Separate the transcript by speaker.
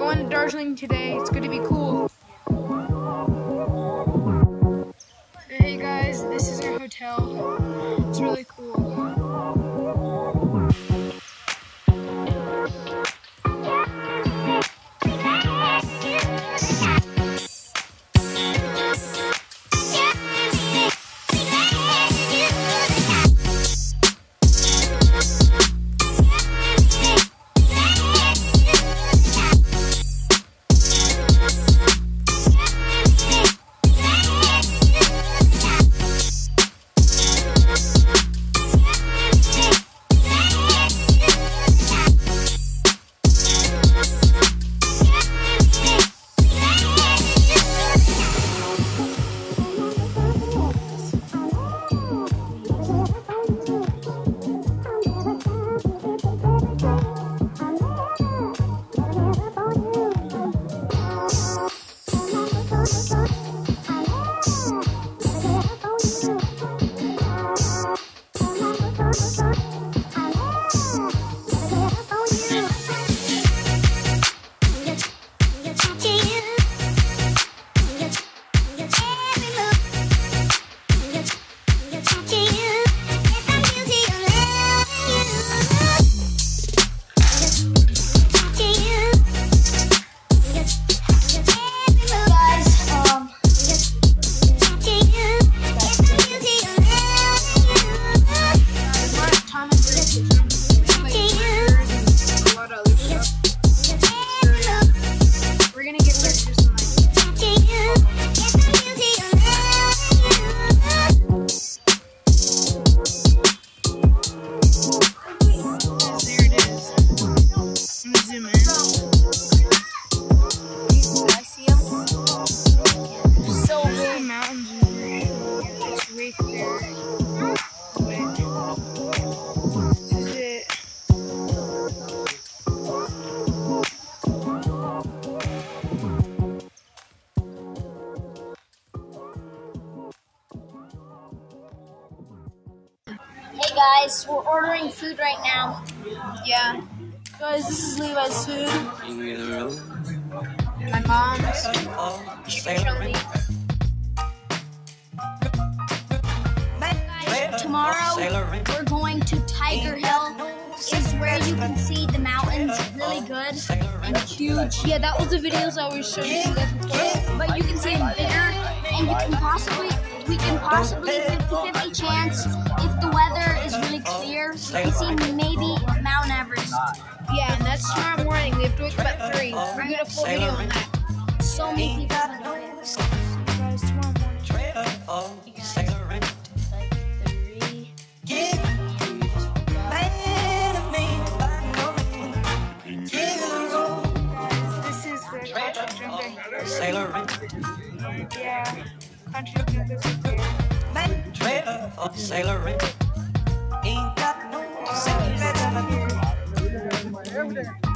Speaker 1: going to Darjeeling today. It's going to be cool. Hey guys, this is our hotel. It's really cool.
Speaker 2: Hey guys, we're ordering food right now.
Speaker 1: Yeah. Guys, this is Levi's food. My mom's.
Speaker 2: Tomorrow, we're going to Tiger Hill. Is where you can see the mountains really good and huge.
Speaker 1: Yeah, that was the videos I was showing you guys before.
Speaker 2: But you can see them bigger, and we can possibly 50-50 chance if the weather is really clear, we can see maybe Mount Everest.
Speaker 1: Yeah, and that's tomorrow morning. We have to wake up at 3. We're gonna do a full video on that.
Speaker 2: So many people have done it.
Speaker 1: See you guys tomorrow morning. This is the yeah, country jungles up there.
Speaker 3: Ain't got no secret.